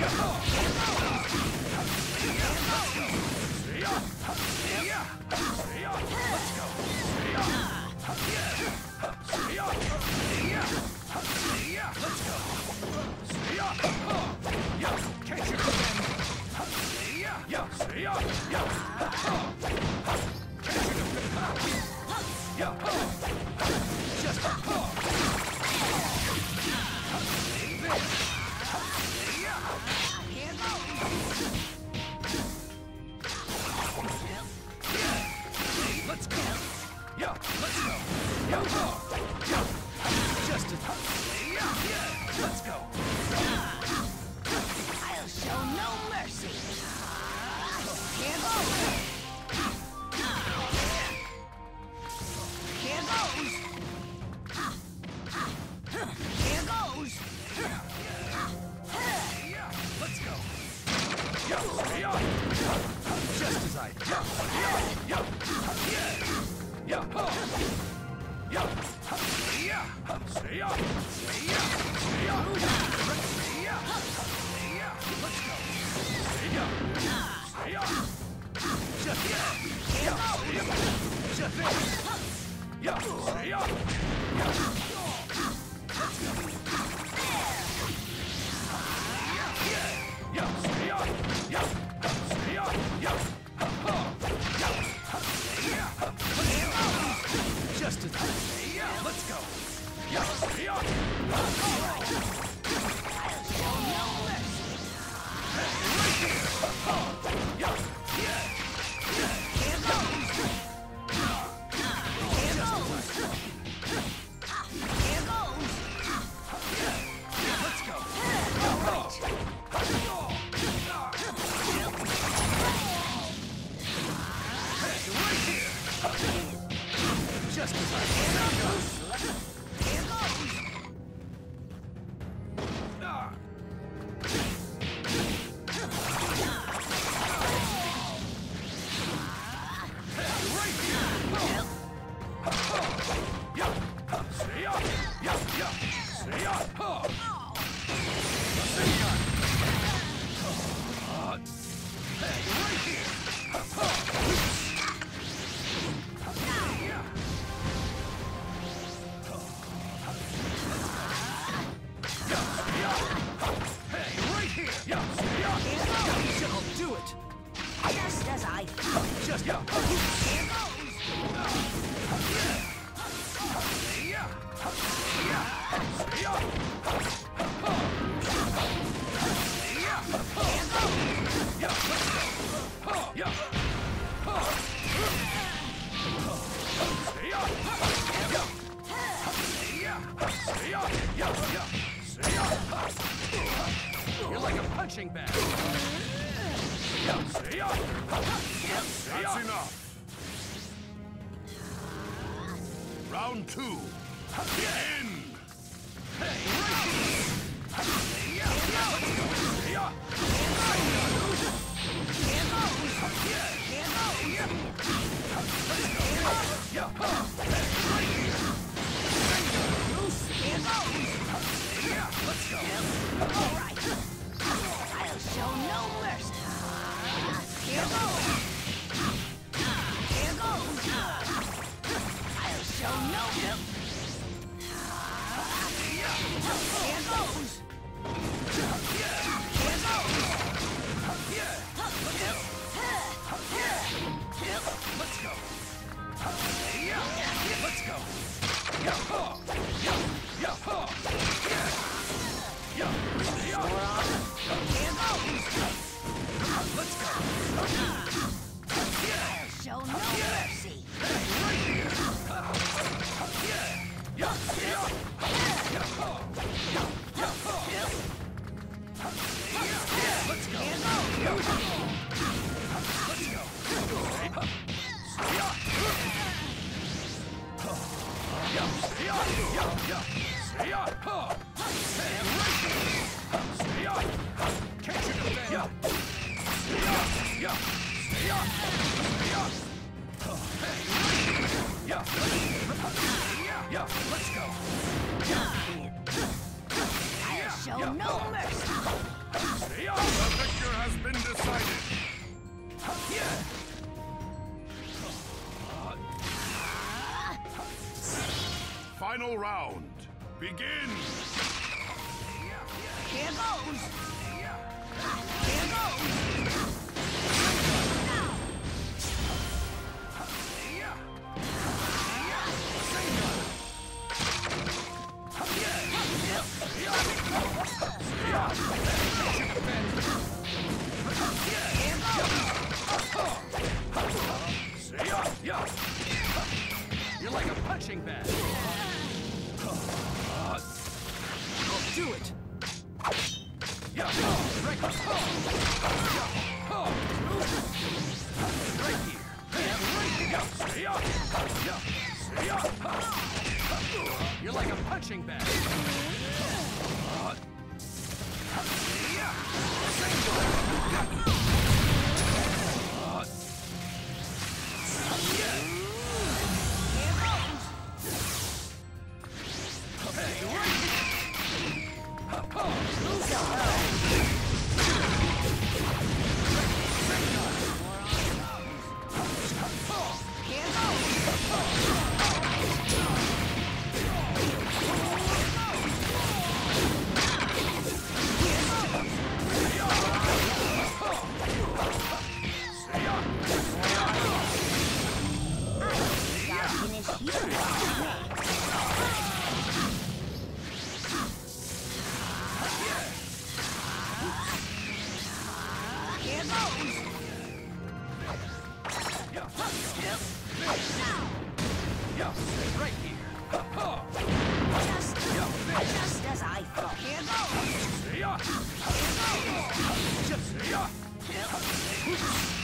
You're like a punching bag. That's enough. Round two. Begin. Let's go. All right. I'll show no mercy. Here goes. Here goes. I'll show no mercy. Here goes. Let's go. Let's go. Let's go. I'll show no mercy. Let's go. Let's go. I'll show no mercy. Final round. Begin. Here goes. Here goes. You're like a punching bag. Do it. Yeah. Right. Right here. You're like a punching bag. Right here. Just as I thought. Here goes. Just